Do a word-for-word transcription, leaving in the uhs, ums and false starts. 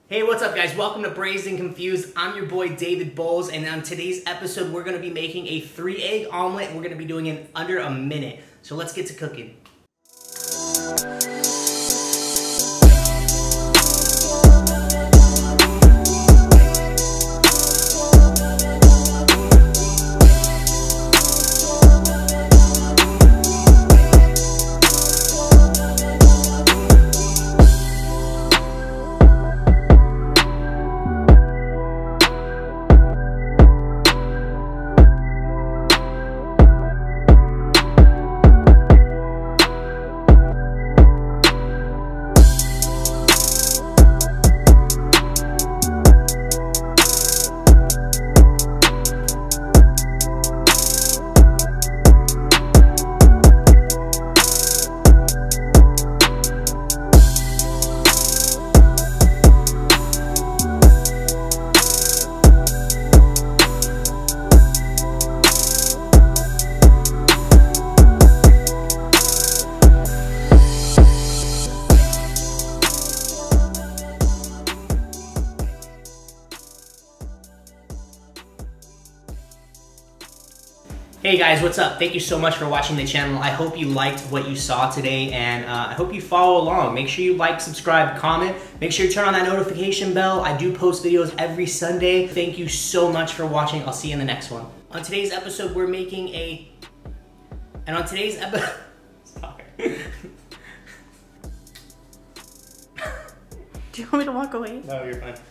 Hey, what's up guys? Welcome to Braised and Confused. I'm your boy David Bowles, and on today's episode we're going to be making a three egg omelet and we're going to be doing it in under a minute. So let's get to cooking. Hey guys, what's up? Thank you so much for watching the channel. I hope you liked what you saw today, and uh, I hope you follow along. Make sure you like, subscribe, comment. Make sure you turn on that notification bell. I do post videos every Sunday. Thank you so much for watching. I'll see you in the next one. On today's episode, we're making a... And on today's episode... Stop it. Do you want me to walk away? No, you're fine.